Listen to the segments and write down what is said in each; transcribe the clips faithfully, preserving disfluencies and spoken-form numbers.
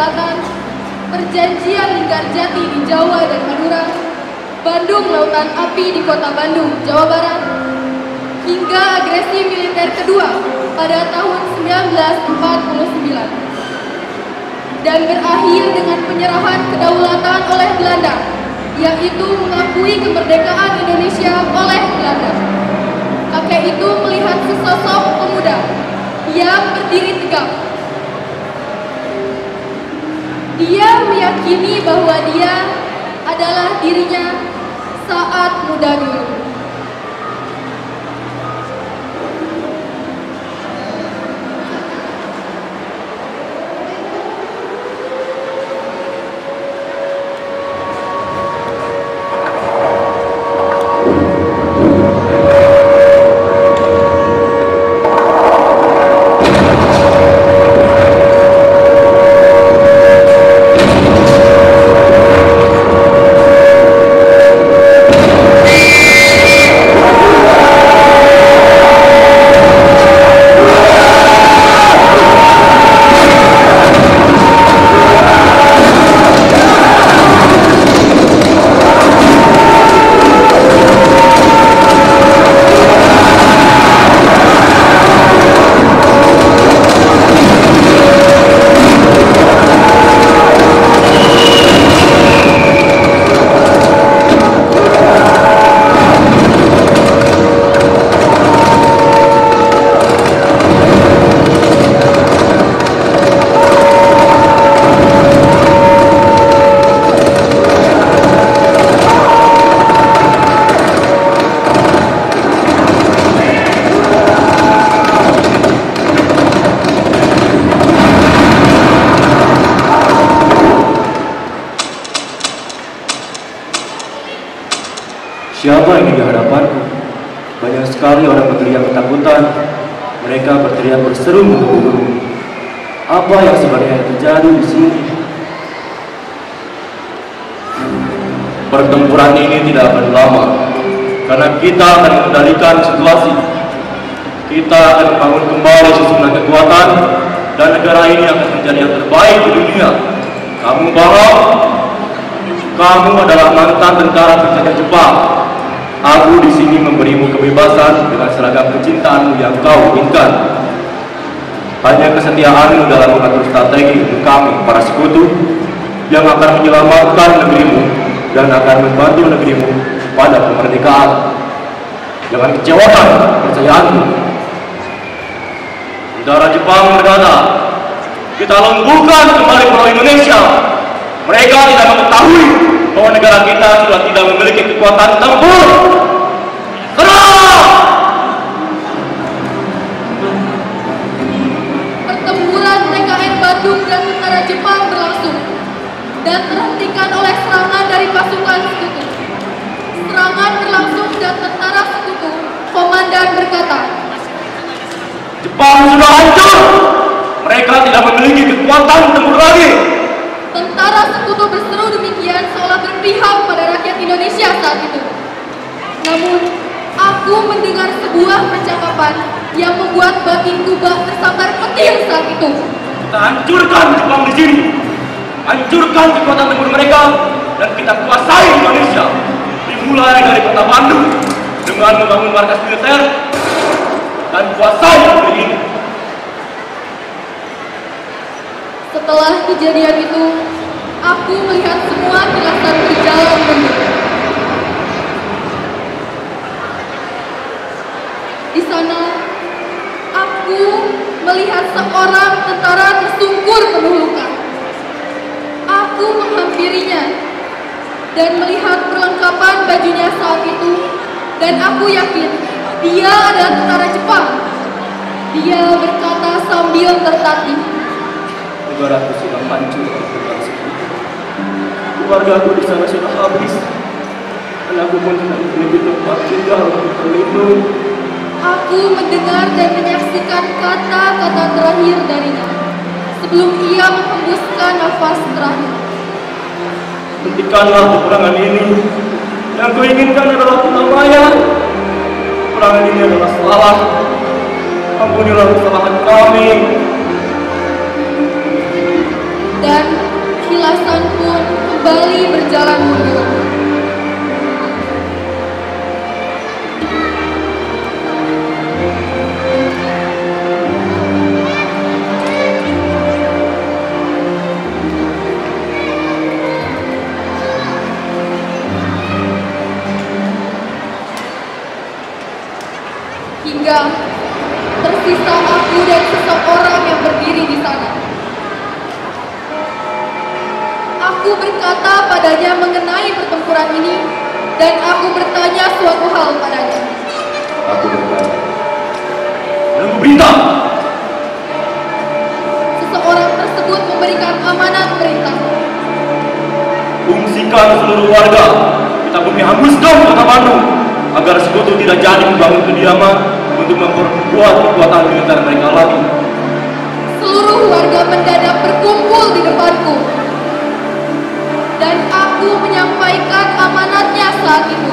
Selatan, perjanjian Linggarjati di Jawa dan Madura, Bandung Lautan Api di kota Bandung, Jawa Barat, hingga agresi militer kedua pada tahun seribu sembilan ratus empat puluh sembilan, dan berakhir dengan penyerahan kedaulatan oleh Belanda, yaitu mengakui kemerdekaan Indonesia oleh Belanda. Kakek itu melihat sesosok pemuda yang berdiri tegak. Dia meyakini bahwa dia adalah dirinya saat muda dulu. Siapa yang di hadapanku? Banyak sekali orang berteriak ketakutan. Mereka berteriak berseru menunggu. Apa yang sebenarnya terjadi di sini? Pertempuran ini tidak akan lama, karena kita akan mengendalikan situasi. Kita akan membangun kembali susunan kekuatan, dan negara ini akan menjadi yang terbaik di dunia. Kamu paham? Kamu adalah mantan tentara penjajah Jepang. Aku di sini memberimu kebebasan dengan seragam kecintaanmu yang kau inginkan. Hanya kesetiaanmu dalam mengatur strategi untuk kami, para sekutu, yang akan menyelamatkan negerimu dan akan membantu negerimu pada kemerdekaan. Jangan kecewakan kepercayaanmu. Tentara Jepang berkata, kita lumpuhkan kembali Pulau Indonesia. Mereka tidak mengetahui bahwa negara kita sudah tidak memiliki kekuatan tempur. Serang! Pertempuran T K N Bandung dan tentara Jepang berlangsung dan terhentikan oleh serangan dari pasukan sekutu. Serangan berlangsung dan tentara sekutu. Komandan berkata, Jepang sudah hancur. Mereka tidak memiliki kekuatan tempur lagi. Tentara sekutu berseru demikian seolah berpihak pada rakyat Indonesia saat itu. Namun, aku mendengar sebuah percakapan yang membuat batinku bak tersambar petir saat itu. Kita hancurkan Jepang di sini. Hancurkan kekuatan tempur mereka dan kita kuasai Indonesia. Dimulai dari kota Bandung dengan membangun markas militer dan kuasai negeri ini. Setelah kejadian itu, aku melihat semua kilasan berjalan mundur. Di sana, aku melihat seorang tentara tersungkur penuh luka. Aku menghampirinya dan melihat perlengkapan bajunya saat itu, dan aku yakin dia adalah tentara Jepang. Dia berkata sambil tertatih, negaraku sudah hancur oleh tentara sekutu. Keluargaku di sana sudah habis, dan aku pun tidak memiliki tempat tinggal untuk berlindung. Aku mendengar dan menyaksikan kata-kata terakhir darinya sebelum ia menghembuskan nafas terakhir. Hentikanlah peperangan ini. Yang kuinginkan adalah perdamaian. Peperangan ini adalah salah. Ampunilah kesalahan kami. Dan belasan pun kembali berjalan mundur. Hingga tersisa aku dan seseorang yang berdiri di sana. Aku berkata padanya mengenai pertempuran ini, dan aku bertanya suatu hal padanya. Aku berkata, menunggu berita. Seseorang tersebut memberikan amanat perintah. Fungsikan seluruh warga, kita bumi hanguskan kota Bandung, agar sekutu tidak jadi membangun kediaman untuk memperkuat kekuatan militer mereka lagi. Seluruh warga mendadak berkumpul di depanku, dan aku menyampaikan amanatnya saat itu.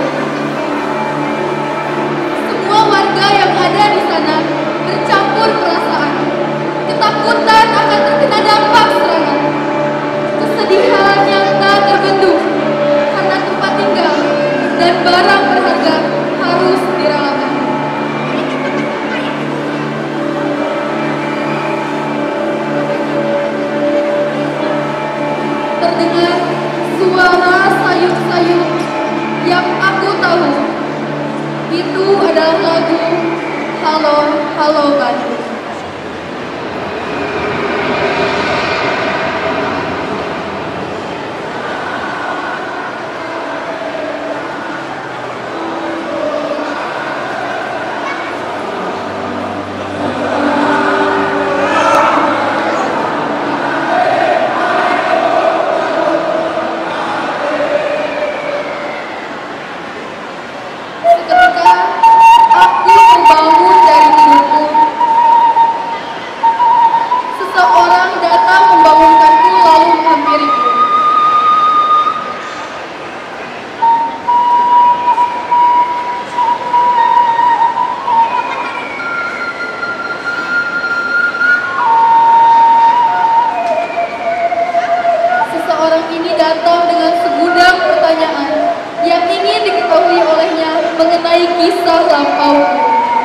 Semua warga yang ada di sana bercampur perasaan, ketakutan akan terkena dampak serangan, kesedihan yang tak terbendung karena tempat tinggal dan barang berharga harus direlakan. Terdengar suara sayup-sayup yang aku tahu. Itu adalah lagu Halo, Halo Bandung. Seketika aku terbangun dari tidurku. Seseorang datang membangunkanku lalu menghampiriku. Seseorang ini datang dengan segudang pertanyaan yang ingin diketahui olehnya mengenai kisah lampauku.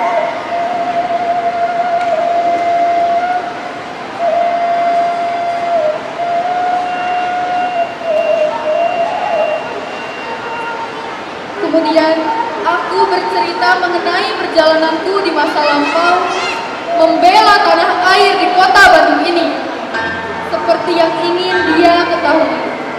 Kemudian aku bercerita mengenai perjalananku di masa lampau, membela tanah air di kota Bandung ini, seperti yang ingin dia ketahui.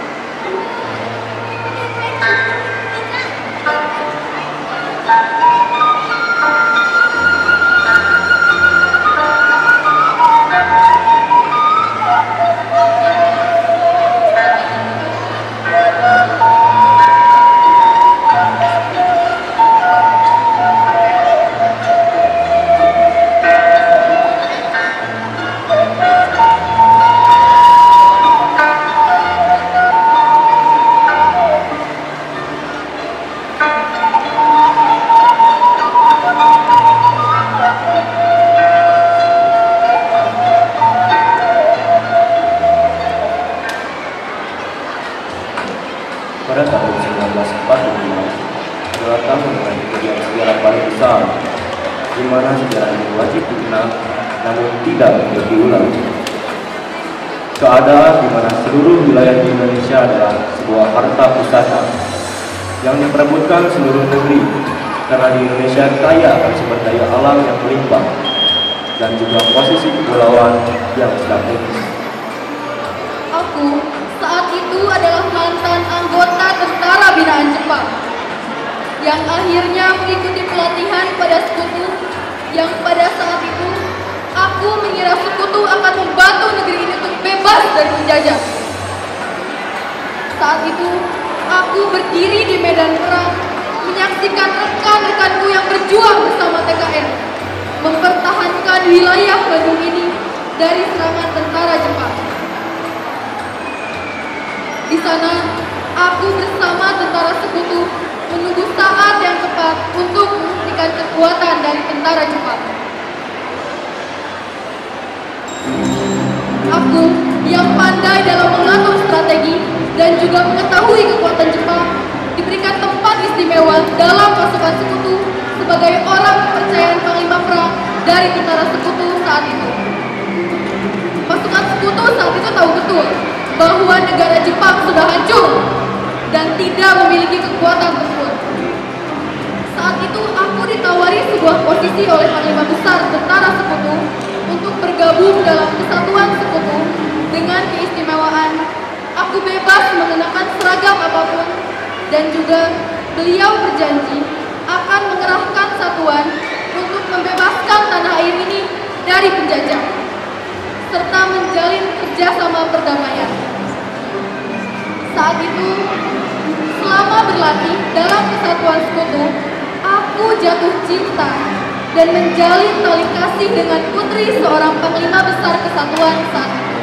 Pada tahun seribu sembilan ratus empat puluh lima, datang mengenai kejadian sejarah paling besar, di mana sejarah ini wajib dikenal, namun tidak untuk diulang. Keadaan di mana seluruh wilayah di Indonesia adalah sebuah harta pusaka yang diperebutkan seluruh negeri, karena di Indonesia kaya akan sumber daya alam yang melimpah dan juga posisi kepulauan yang strategis. Aku saat itu adalah mantan anggota tentara binaan Jepang yang akhirnya mengikuti pelatihan pada sekutu yang pada saat itu aku mengira sekutu akan membantu negeri ini untuk bebas dari penjajah. Saat itu aku berdiri di medan perang menyaksikan rekan-rekanku yang berjuang bersama T K N mempertahankan wilayah Bandung ini dari serangan tentara Jepang. Di sana, aku bersama tentara sekutu menunggu saat yang tepat untuk menghentikan kekuatan dari tentara Jepang. Aku yang pandai dalam mengatur strategi pasukan sekutu sebagai orang kepercayaan panglima perang dari tentara sekutu saat itu. Pasukan sekutu saat itu tahu betul bahwa negara Jepang sudah hancur dan tidak memiliki kekuatan tempur. Saat itu aku ditawari sebuah posisi oleh panglima besar tentara sekutu untuk bergabung dalam kesatuan sekutu dengan keistimewaan aku bebas mengenakan seragam apapun, dan juga beliau berjanji akan mengerahkan satuan untuk membebaskan tanah air ini dari penjajah serta menjalin kerjasama perdamaian. Saat itu, selama berlatih dalam kesatuan sekutu, aku jatuh cinta dan menjalin tali kasih dengan putri seorang panglima besar kesatuan saat itu.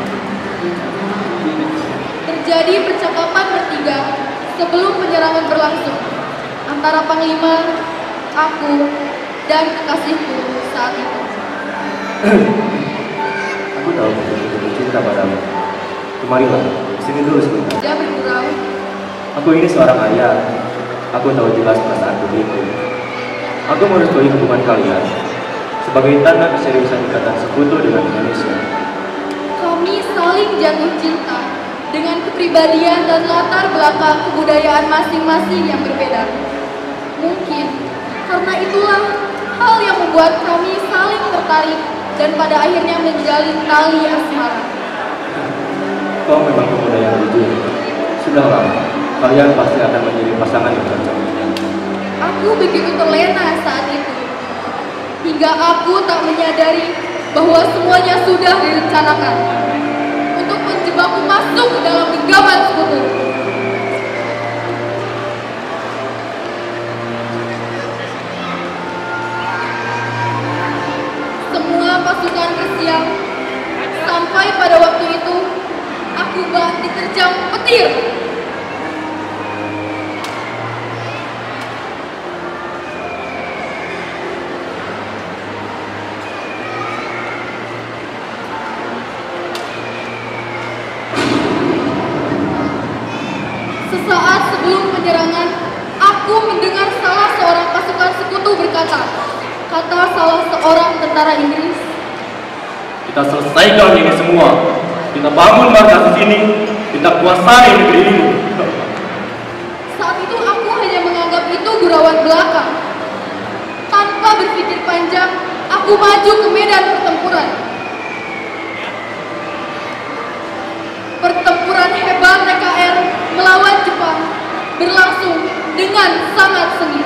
Terjadi percakapan bertiga sebelum penyerangan berlangsung antara panglima, aku, dan kekasihku saat itu. Aku tahu kamu jatuh cinta padamu. Kemarilah, sini dulu sebentar. Dia bergurau. Aku ini seorang ayah. Aku tahu jelas perasaan putriku. Aku merestui hubungan kalian sebagai tanda keseriusan ikatan sekutu dengan Indonesia. Kami saling jatuh cinta dengan kepribadian dan latar belakang kebudayaan masing-masing yang berbeda. Mungkin karena itulah hal yang membuat kami saling tertarik dan pada akhirnya menjalin tali asmara. Kau memang pemuda yang jujur. Sudahlah, kalian pasti akan menjadi pasangan yang cocok. Aku begitu terlena saat itu, hingga aku tak menyadari bahwa semuanya sudah direncanakan untuk menjebakku masuk ke dalam genggaman sekutu. Semua pasukan bersiap. Sampai pada waktu itu, aku bak diterjang petir. Sesaat sebelum penyerangan, aku mendengar salah seorang pasukan sekutu berkata, kata salah seorang tentara Inggris, Kita selesaikan ini semua. Kita bangun markas di sini. Kita kuasai negeri ini. saat itu aku hanya menganggap itu gurauan belaka. Tanpa berpikir panjang, aku maju ke medan pertempuran. Pertempuran hebat T K R melawan Jepang berlangsung dengan sangat sengit.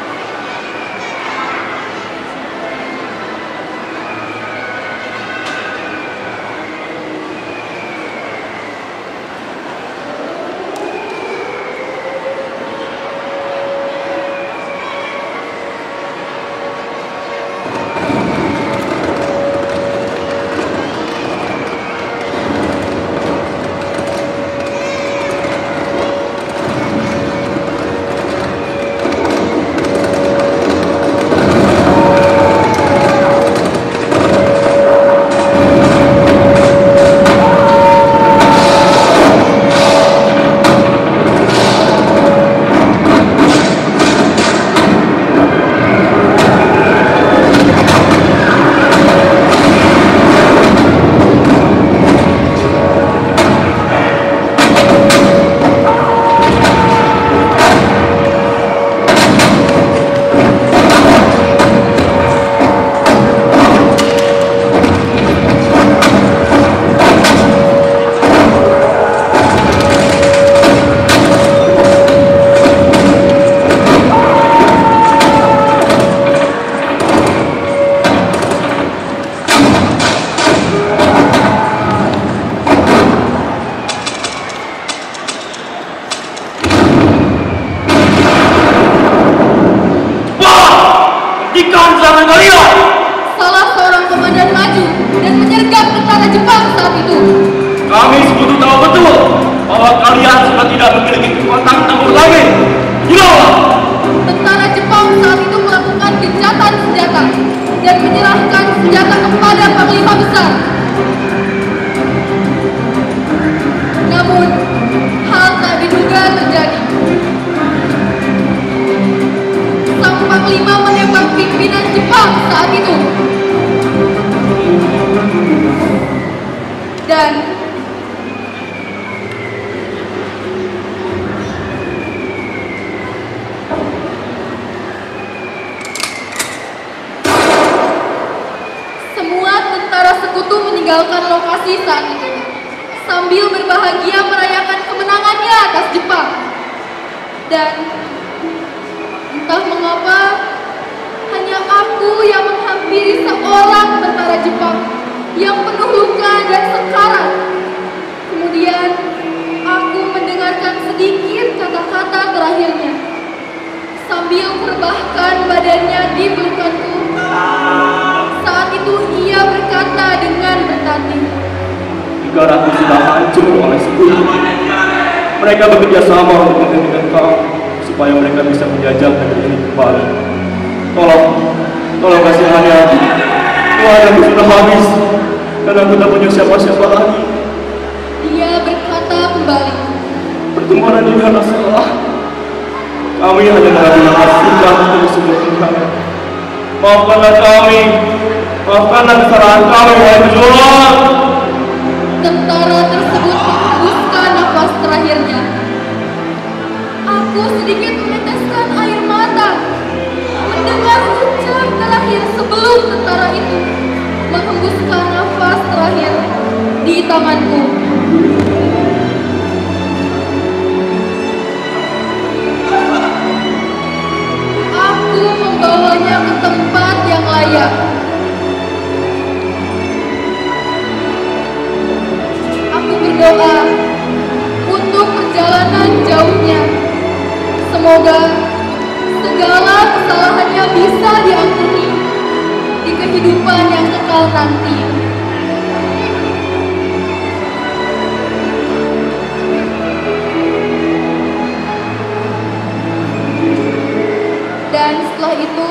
Salah seorang komandan maju dan menyergap tentara Jepang saat itu. Kami sekutu tahu betul bahwa kalian sudah tidak memiliki kekuatan tempur lagi. Gila! Tentara Jepang saat itu melakukan gencatan senjata dan menyerahkan senjata kepada panglima besar. Namun, hal tak diduga terjadi. proklamasi saat itu, sambil berbahagia merayakan kemenangannya atas Jepang. Dan entah mengapa, hanya aku yang menghampiri seorang tentara Jepang yang penuh luka dan sekarat. Kemudian, aku mendengarkan sedikit kata-kata terakhirnya, sambil merebahkan badannya di pelukanku. Saat itu ia berkata dengan bertatih, "Negaraku sudah hancur oleh sekutu. Mereka bekerja sama untuk menghentikan kau, supaya mereka bisa menjajah negeri ini kembali. Tolong, tolong kasihani aku. Tuhan, aku sudah habis, dan aku tak punya siapa-siapa lagi." Dia berkata kembali, "Pertemuan ini adalah salah. Kami hanya mengabulkan untuk sebuah Tuhan. Maafkanlah kami, maafkanlah kesalahan kami, wahai pejuang." Tentara tersebut menghembuskan nafas terakhirnya. Aku sedikit meneteskan air mata mendengar ucap terakhir sebelum tentara itu menghembuskan nafas terakhir di tanganku. Aku membawanya ke tempat yang layak. Aku berdoa untuk perjalanan jauhnya. Semoga segala kesalahannya bisa diampuni di kehidupan yang kekal nanti. Dan setelah itu,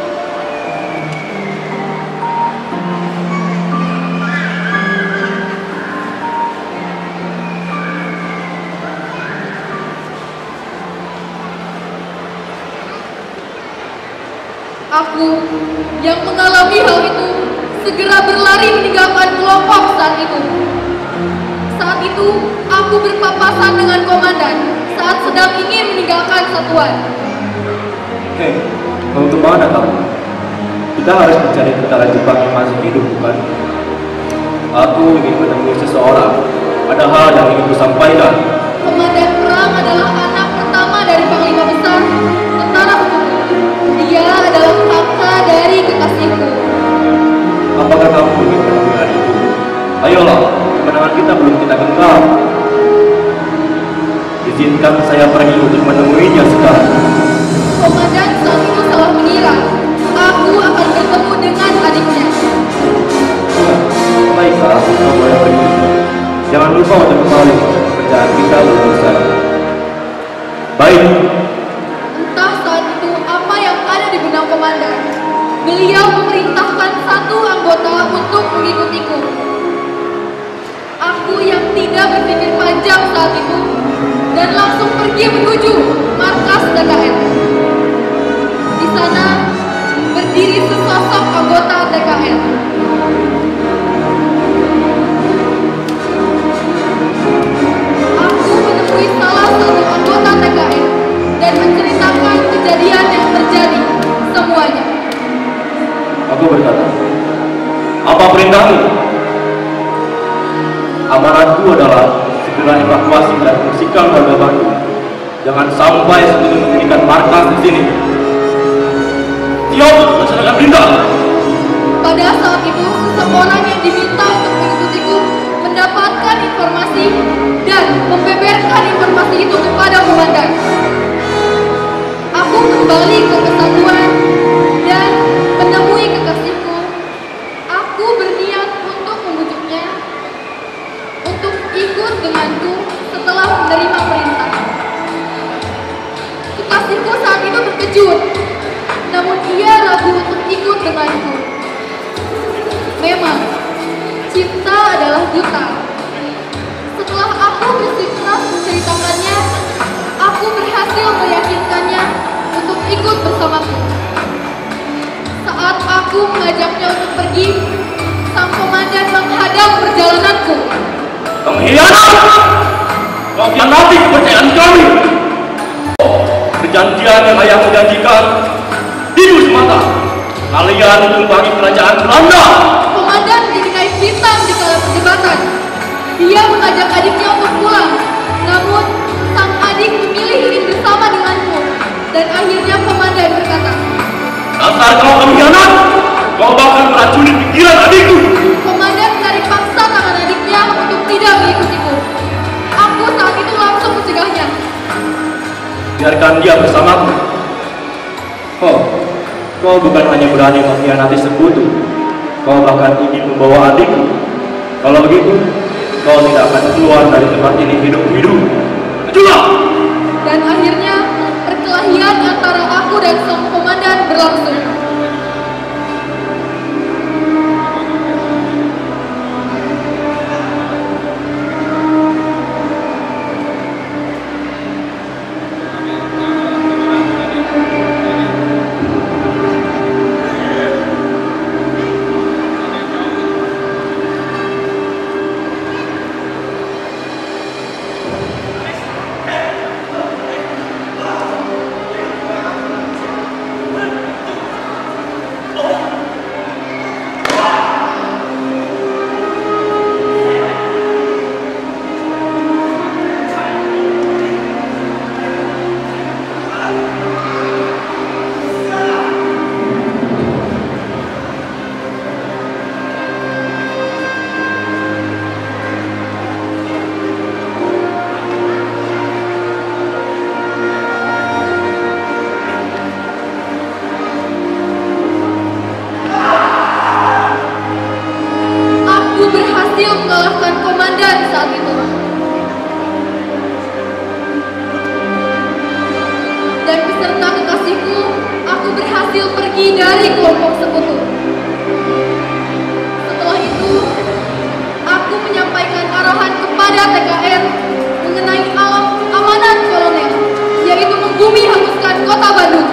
aku yang mengalami hal itu segera berlari meninggalkan kelompok saat itu. Saat itu, aku berpapasan dengan komandan saat sedang ingin meninggalkan satuan. Hei, mau kemana kamu? Kita harus mencari tentara Jepang yang masih hidup, bukan? Aku ingin menemui seseorang. Ada hal yang ingin kusampaikan. Komandan perang adalah anak pertama dari panglima besar tentara sekutu. Dia adalah kakak dari kekasihku. Apakah kamu ingin menemui adikku? Ayolah, kemenangan kita belum kita genggam. Izinkan saya pergi untuk menemuinya sekarang. Komandan saat itu salah mengira aku akan bertemu dengan adiknya. Baiklah, kamu boleh pergi. Jangan lupa untuk kembali. Pekerjaan kita belum selesai. Baik. Entah saat itu apa yang ada di benak komandan. Beliau memerintahkan satu anggota untuk mengikutiku. Aku yang tidak berpikir panjang saat itu dan langsung pergi menuju markas D K N. Di sana berdiri sesosok anggota D K N. Aku menemui salah satu anggota D K N dan menceritakan kejadian yang terjadi semuanya. Aku berkata, "Apa perintahmu?" "Amanatku adalah segera evakuasi dan bersihkan warga Bandung. Jangan sampai sekutu mendirikan markas di sini." "Siap, laksanakan perintah." Pada saat itu, seseorang yang diminta untuk mengikutiku mendapatkan informasi dan membeberkan informasi itu kepada komandan. Aku kembali ke kesatuan dan menemui kekasihku. Aku berniat untuk membujuknya untuk ikut denganku setelah menerima perintah. Kekasihku saat itu terkejut, namun ia ragu untuk ikut denganku. Memang, cinta adalah buta. Setelah aku bersikeras menceritakannya, aku berhasil meyakinkannya untuk ikut bersamaku. Saat aku mengajaknya untuk pergi, sang komandan menghadang perjalananku. "Pengkhianat! Kau khianati kepercayaan kami. Perjanjian yang ayahmu janjikan hidup semata. Kalian tumpangi kerajaan Belanda." Komandan dinilai hitam di kala perdebatan. lautan. Dia mengajak adiknya untuk pulang, namun sang adik memilih ingin bersama denganku. Dan akhirnya komandan berkata, "Dasar kau pengkhianat! Kau bahkan meracuni pikiran adikku!" Komandan menarik paksa tangan adiknya untuk tidak mengikutiku. Aku saat itu langsung mencegahnya. Biarkan dia bersamaku. Oh, kau bukan hanya berani mengkhianati sekutu, kau bahkan ingin membawa adikku. Kalau begitu, kau tidak akan keluar dari tempat ini hidup-hidup. Majulah! Dan akhirnya perkelahian antara aku dan sang komandan berlangsung. Mengalahkan komandan saat itu. Dan beserta kekasihku, aku berhasil pergi dari kelompok sekutu. Setelah itu, aku menyampaikan arahan kepada T K R mengenai alam amanat kolonel, yaitu membumi hanguskan kota Bandung.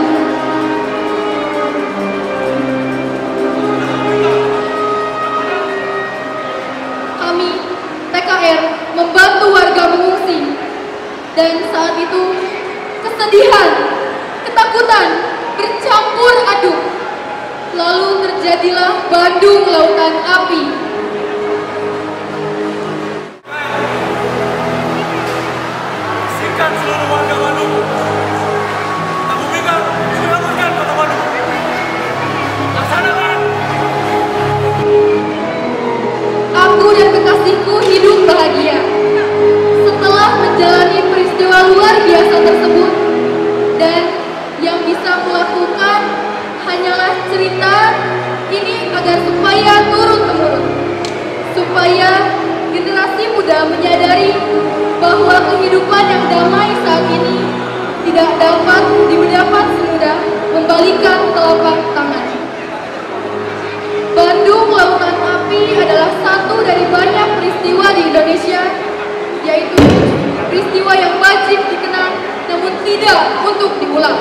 Membantu warga mengungsi, dan saat itu kesedihan, ketakutan bercampur aduk. Lalu terjadilah Bandung Lautan Api. Sikat seluruh warga Bandung. Tak bumikan, selamatkan kota Bandung. Laksanakan. Aku dan kekasihku hidup bahagia. Setelah menjalani peristiwa luar biasa tersebut, dan yang bisa kulakukan hanyalah cerita ini agar supaya turun-temurun, supaya generasi muda menyadari bahwa kehidupan yang damai saat ini tidak dapat didapat semudah membalikan telapak tangan. Bandung Lautan Api adalah satu dari banyak peristiwa di Indonesia, yaitu peristiwa yang wajib dikenang namun tidak untuk diulang.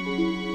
Thank you.